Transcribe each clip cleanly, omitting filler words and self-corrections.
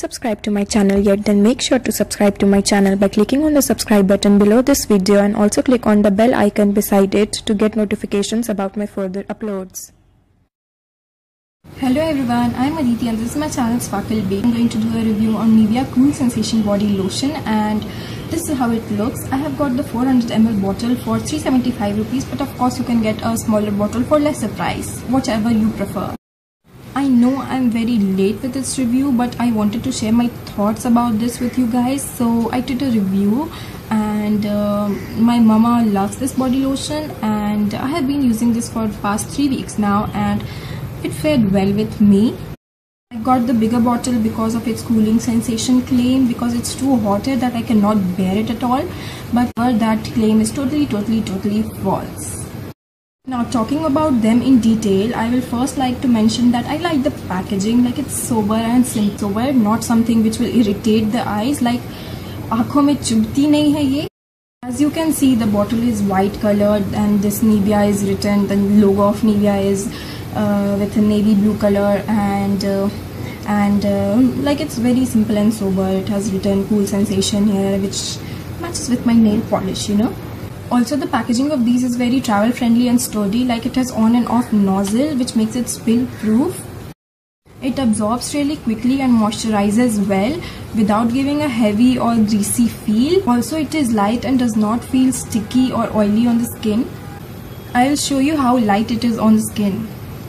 subscribed to my channel yet, then make sure to subscribe to my channel by clicking on the subscribe button below this video and also click on the bell icon beside it to get notifications about my further uploads. Hello everyone, I'm Aditi and this is my channel Sparkle Babe. I'm going to do a review on Nivea Cool Sensation Body Lotion and this is how it looks. I have got the 400 ml bottle for 375 rupees, but of course you can get a smaller bottle for lesser price, whichever you prefer. I know I'm very late with this review, but I wanted to share my thoughts about this with you guys, so I did a review and my mama loves this body lotion and I have been using this for the past 3 weeks now and it fared well with me. I got the bigger bottle because of its cooling sensation claim, because it's too hot here that I cannot bear it at all, but that claim is totally false. Now talking about them in detail, I will first like to mention that I like the packaging, like it's sober and simple, not something which will irritate the eyes, like aankhon mein chubhti nahi hai ye. As you can see, the bottle is white colored and this Nivea is written, the logo of Nivea is with a navy blue color and like it's very simple and sober. It has written cool sensation here, which matches with my nail polish, you know. Also, the packaging of these is very travel friendly and sturdy, like it has on and off nozzle which makes it spill proof. It absorbs really quickly and moisturizes well without giving a heavy or greasy feel. Also, it is light and does not feel sticky or oily on the skin. I will show you how light it is on the skin.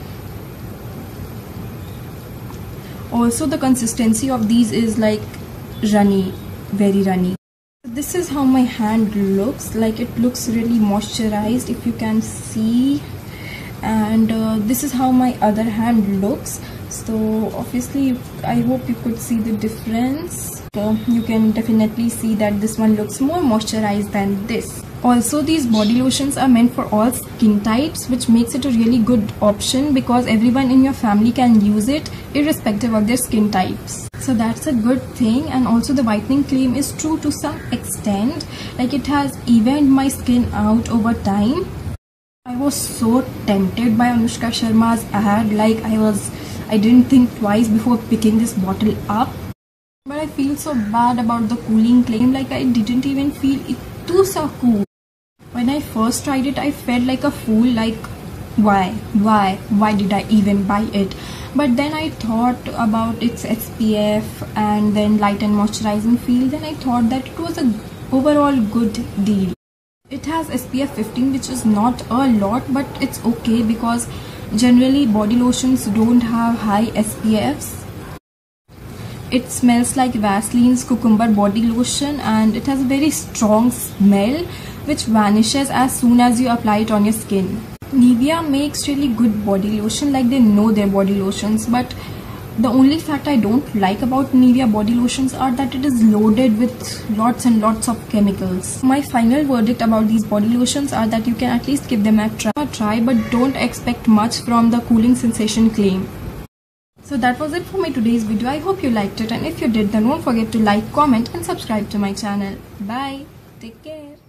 Also, the consistency of these is like runny, very runny. This is how my hand looks, like it looks really moisturized if you can see, and this is how my other hand looks. So obviously I hope you could see the difference. You can definitely see that this one looks more moisturized than this. Also, these body lotions are meant for all skin types, which makes it a really good option because everyone in your family can use it irrespective of their skin types. So that's a good thing. And also the whitening claim is true to some extent, like it has evened my skin out over time. I was so tempted by Anushka Sharma's ad, like I didn't think twice before picking this bottle up. But I feel so bad about the cooling claim, like I didn't even feel it too so cool. When I first tried it, I felt like a fool, like why did I even buy it? But then I thought about its SPF and then light and moisturizing feel, then I thought that it was a overall good deal. It has SPF 15, which is not a lot, but it's okay because generally body lotions don't have high SPFs. It smells like Vaseline's Cucumber body lotion and it has a very strong smell which vanishes as soon as you apply it on your skin. Nivea makes really good body lotion, like they know their body lotions, but the only fact I don't like about Nivea body lotions are that it is loaded with lots and lots of chemicals. My final verdict about these body lotions are that you can at least give them a try, but don't expect much from the cooling sensation claim. So that was it for my today's video. I hope you liked it, and if you did, then don't forget to like, comment and subscribe to my channel. Bye. Take care.